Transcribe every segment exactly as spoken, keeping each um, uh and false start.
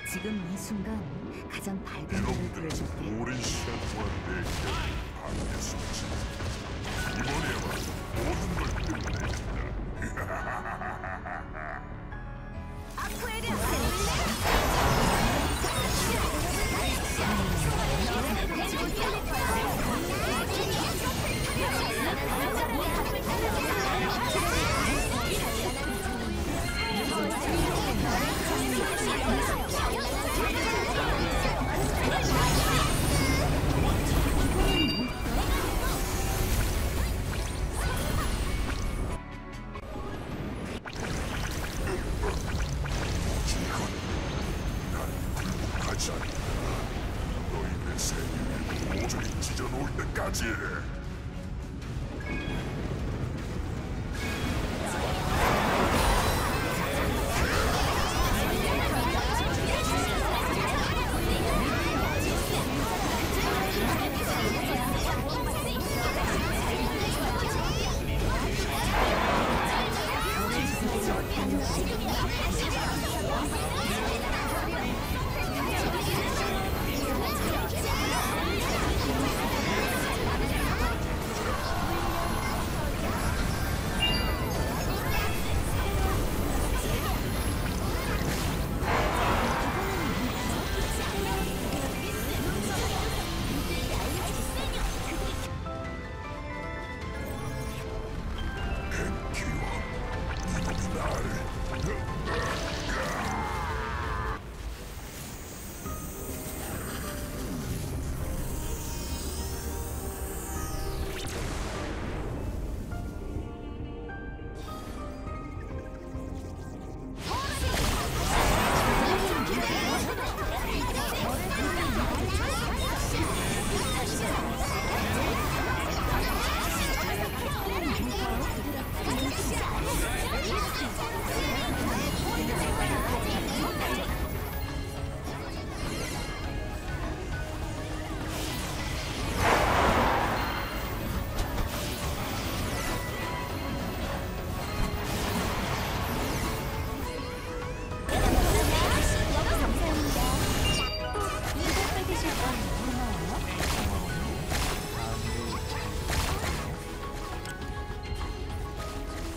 지금 이 순간 가장 밝은 노래를 들려줄게. 오랜 시간 동안 내 곁에 함께했었지. 이번에야말로 모든 걸 끝내준다. 하지 않는다. 너희들 세계를 모조리 찢어놓을 때까지.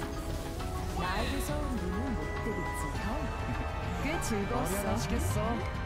나에게서 눈을 못 뜨겠지. 꽤 즐거웠어. 아시겠어?